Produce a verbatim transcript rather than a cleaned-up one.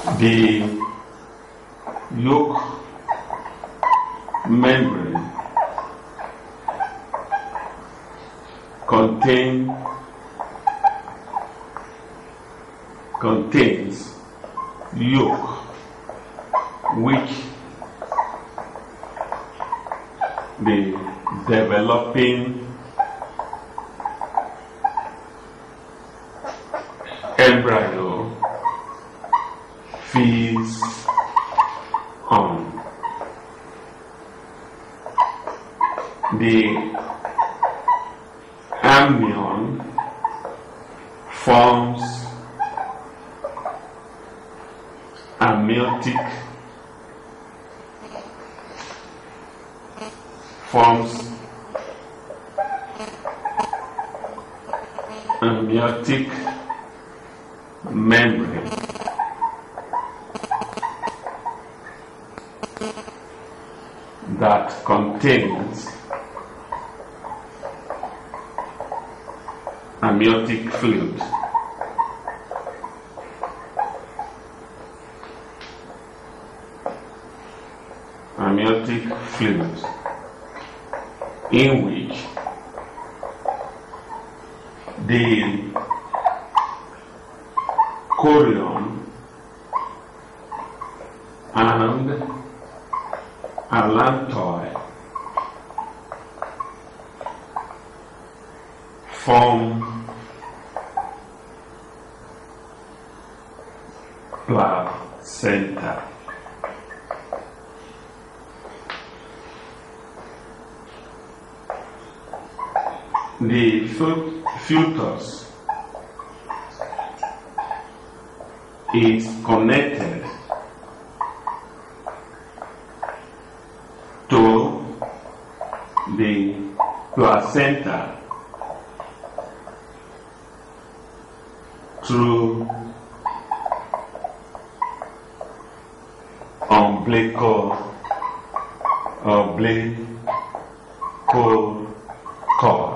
The yolk membrane contain, contains yolk which the developing embryo feeds on. The amnion forms amniotic forms amniotic membrane that contains amniotic fluid. Amniotic fluid in which the chorion and allantoid form placenta. The fetus is connected to the placenta through umbilical umbilical cord.